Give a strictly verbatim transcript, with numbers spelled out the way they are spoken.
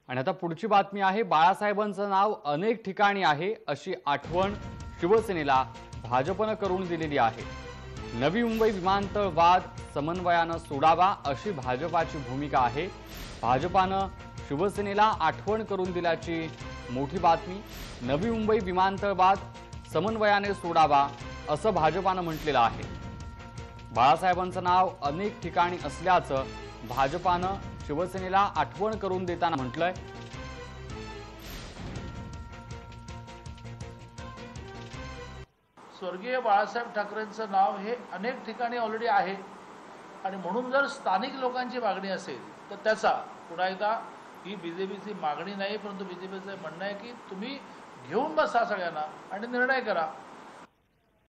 आणि आता पुढची बातमी आहे। बाळासाहेबांचं नाव अनेक ठिकाणी आहे अशी आठवण शिवसेनेला भाजपने करून दिलेली आहे। नवी मुंबई विमानतळ वाद समन्वयाने सोडावा अशी भाजपाची भूमिका आहे। भाजपाने शिवसेनेला आठवण करून दिल्याची मोठी बातमी। नवी मुंबई विमानतळ वाद समन्वयाने सोडावा असं भाजपाने म्हटलेलं आहे। बाळासाहेबांचं नाव अनेक ठिकाणी असल्याचं भाजपाने शिवसेनेला आठवण करून देताना म्हटलंय। स्वर्गीय बाळासाहेब ठाकरेंचं नाव हे अनेक ठिकाणी ऑलरेडी आहे आणि म्हणून जर स्थानिक लोकांची मागणी असेल तर त्याचा पुन्हा एकदा ही बीजेपीची मागणी नाही, परंतु बीजेपीचं म्हणणं आहे की तुम्ही घेऊन बसा सगळ्यांना आणि निर्णय करा।